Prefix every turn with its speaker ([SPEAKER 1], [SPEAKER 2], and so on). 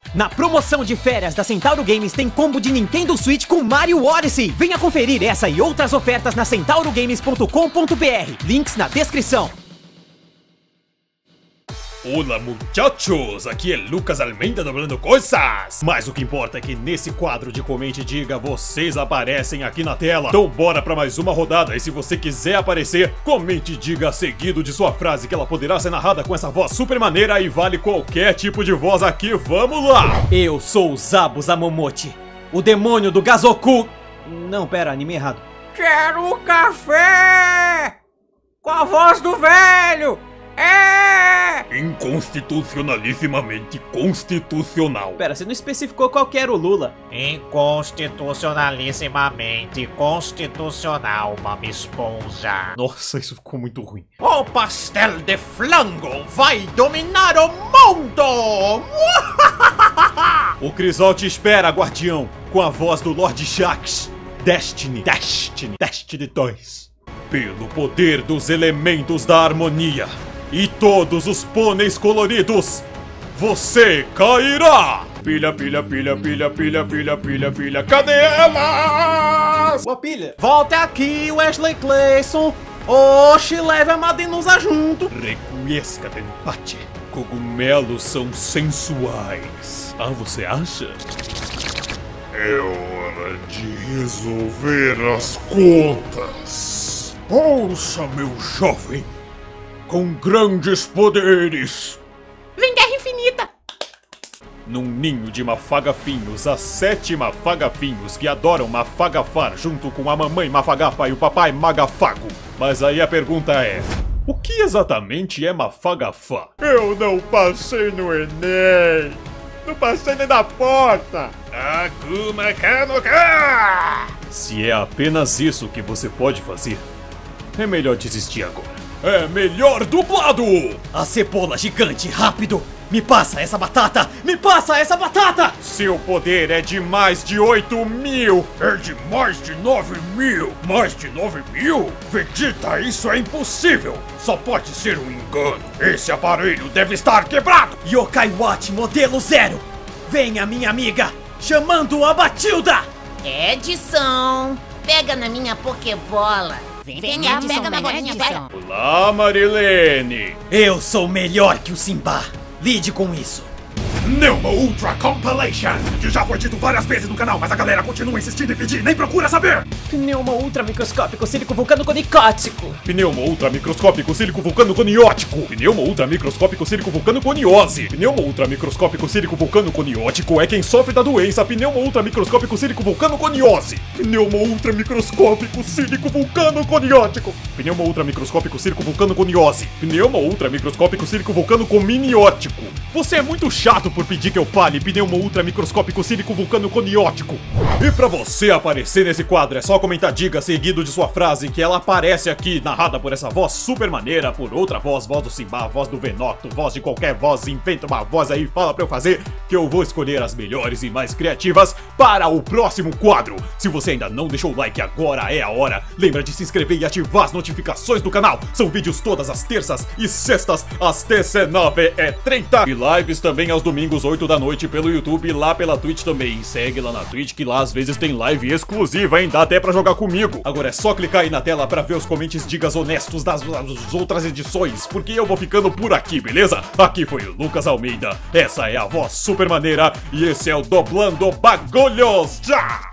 [SPEAKER 1] Na promoção de férias da Centauro Games tem combo de Nintendo Switch com Mario Odyssey. Venha conferir essa e outras ofertas na centaurogames.com.br. Links na descrição.
[SPEAKER 2] Olá muchachos, aqui é Lucas Almeida dublando coisas. Mas o que importa é que nesse quadro de Comente e Diga vocês aparecem aqui na tela. Então bora pra mais uma rodada e se você quiser aparecer, comente e diga seguido de sua frase que ela poderá ser narrada com essa voz super maneira e vale qualquer tipo de voz aqui, vamos lá!
[SPEAKER 1] Eu sou o Zabu Zamomote, o demônio do Gazoku. Não, pera, animei errado.
[SPEAKER 3] Quero café! Com a voz do velho!
[SPEAKER 2] Inconstitucionalissimamente constitucional.
[SPEAKER 1] Pera, você não especificou qual que era o Lula.
[SPEAKER 3] Inconstitucionalissimamente constitucional, mami esponja.
[SPEAKER 2] Nossa, isso ficou muito ruim.
[SPEAKER 3] O pastel de flango vai dominar o mundo!
[SPEAKER 2] O Crisol te espera, guardião, com a voz do Lord Shax. Destiny 2. Pelo poder dos elementos da harmonia e todos os pôneis coloridos, você cairá! Pilha, pilha, pilha, pilha, pilha, pilha, pilha, pilha, cadê elas?
[SPEAKER 1] Boa pilha.
[SPEAKER 3] Volta aqui, Wesley Clayson! Oxi, leve a Madenusa junto!
[SPEAKER 2] Requiesca de empate. Cogumelos são sensuais. Ah, você acha? É hora de resolver as contas. Ouça, meu jovem. Com grandes poderes.
[SPEAKER 3] Vem Guerra Infinita!
[SPEAKER 2] Num ninho de mafagafinhos, a 7 mafagafinhos que adoram mafagafar junto com a mamãe mafagafa e o papai magafago. Mas aí a pergunta é: o que exatamente é mafagafar? Eu não passei no Enem! Não passei nem da porta! Akuma Kanoka! Se é apenas isso que você pode fazer, é melhor desistir agora. É melhor dublado!
[SPEAKER 1] A cebola gigante, rápido! Me passa essa batata! Me passa essa batata!
[SPEAKER 2] Seu poder é de mais de 8.000! É de mais de 9.000! Mais de 9.000? Vegeta, isso é impossível! Só pode ser um engano! Esse aparelho deve estar quebrado!
[SPEAKER 1] Yokai Watch modelo 0! Venha, minha amiga! Chamando a Batilda!
[SPEAKER 4] Edson, pega na minha Pokébola. Vem cá, pega na bolinha, pega.
[SPEAKER 2] Olá, Marilene!
[SPEAKER 1] Eu sou melhor que o Simba! Lide com isso!
[SPEAKER 2] Neuma Ultra Compilation, que já foi dito várias vezes no canal, mas a galera continua insistindo em pedir, nem procura saber!
[SPEAKER 1] Pneuma ultra microscópico sílico vulcânico nicótico!
[SPEAKER 2] Pneuma Ultra Microscópico Sílico Vulcânico Niótico! Pneuma Ultra Microscópico Sílico Vulcânico Niose! Pneuma Ultra Microscópico Sílico Vulcânico Niótico é quem sofre da doença Pneuma Ultra Microscópico Sílico Vulcânico Niose! Pneuma Ultra Microscópico Sílico Vulcânico Niótico! Pneuma Ultra Microscópico Sílico Vulcânico Niose! Pneuma Ultra Microscópico Sílico Vulcânico Miniótico! Você é muito chato por pedir que eu fale Pneuma Ultra Microscópico Sílico Vulcânico Niótico. E pra você aparecer nesse quadro é só comentar diga seguido de sua frase que ela aparece aqui, narrada por essa voz super maneira, por outra voz do Simba, voz do Venocto, voz de qualquer voz, inventa uma voz aí, fala pra eu fazer, que eu vou escolher as melhores e mais criativas para o próximo quadro. Se você ainda não deixou o like, agora é a hora. Lembra de se inscrever e ativar as notificações do canal. São vídeos todas as terças e sextas às 19h30. E lives também aos domingos 8 da noite pelo YouTube e lá pela Twitch também. Segue lá na Twitch que lá às vezes tem live exclusiva, hein? Dá até pra jogar comigo. Agora é só clicar aí na tela pra ver os comentários digas honestos das outras edições, porque eu vou ficando por aqui, beleza? Aqui foi o Lucas Almeida, essa é a voz super maneira e esse é o Dublando Bagulhos. Tchau!